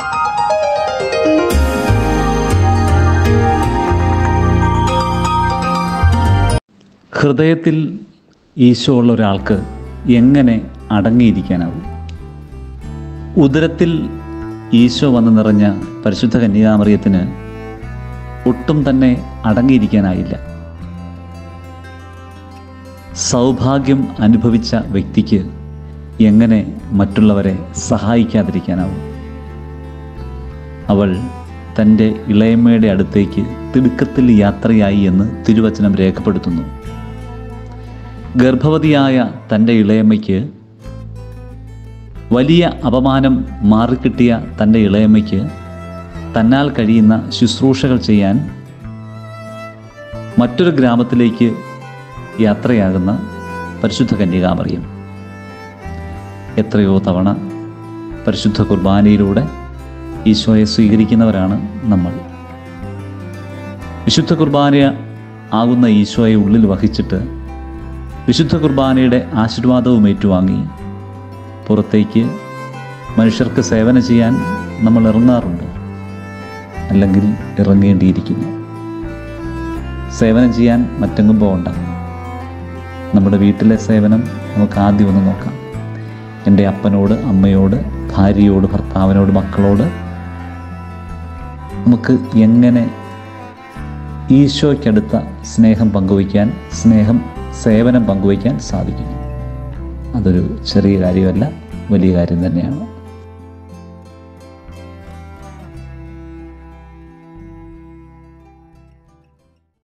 ഹൃദയത്തിൽ ഈശോ ഉള്ള ഒരാൾക്ക് എങ്ങനെ അടങ്ങിയിരിക്കാനാവും? ഉദരത്തിൽ ഈശോ വന്ന് നിറഞ്ഞ പരിശുദ്ധ കന്യകാമറിയത്തിന് ഒട്ടും തന്നെ അടങ്ങിയിരിക്കാനായില്ല. സൗഭാഗ്യം അനുഭവിച്ച വ്യക്തിക്ക് എങ്ങനെ മറ്റുള്ളവരെ സഹായിക്കാതിരിക്കാനാവും? അവൾ തൻ്റെ ഇളയമ്മയുടെ അടുത്തേക്ക് തിടുക്കത്തിൽ യാത്രയായി എന്ന് തിരുവചനം രേഖപ്പെടുത്തുന്നു. ഗർഭവതിയായ തൻ്റെ ഇളയമ്മയ്ക്ക്, വലിയ അപമാനം മാറിക്കിട്ടിയ തൻ്റെ ഇളയമ്മയ്ക്ക് തന്നാൽ കഴിയുന്ന ശുശ്രൂഷകൾ ചെയ്യാൻ മറ്റൊരു ഗ്രാമത്തിലേക്ക് യാത്രയാകുന്ന പരിശുദ്ധ കന്യകാമറിയം. എത്രയോ തവണ പരിശുദ്ധ കുർബാനയിലൂടെ ഈശോയെ സ്വീകരിക്കുന്നവരാണ് നമ്മൾ. വിശുദ്ധ കുർബാന ആകുന്ന ഈശോയെ ഉള്ളിൽ വഹിച്ചിട്ട് വിശുദ്ധ കുർബാനയുടെ ആശീർവാദവും ഏറ്റുവാങ്ങി പുറത്തേക്ക് മനുഷ്യർക്ക് സേവനം ചെയ്യാൻ നമ്മൾ ഇറങ്ങാറുണ്ട്, അല്ലെങ്കിൽ ഇറങ്ങേണ്ടിയിരിക്കുന്നു. സേവനം ചെയ്യാൻ മറ്റെങ്ങും പോകണ്ട. നമ്മുടെ വീട്ടിലെ സേവനം നമുക്ക് ആദ്യം ഒന്ന് നോക്കാം. എൻ്റെ അപ്പനോട്, അമ്മയോട്, ഭാര്യയോട്, ഭർത്താവിനോട്, മക്കളോട് നമുക്ക് എങ്ങനെ ഈശോയ്ക്കടുത്ത സ്നേഹം പങ്കുവയ്ക്കാൻ, സേവനം പങ്കുവയ്ക്കാൻ സാധിക്കുന്നു. അതൊരു ചെറിയ കാര്യമല്ല, വലിയ കാര്യം തന്നെയാണ്.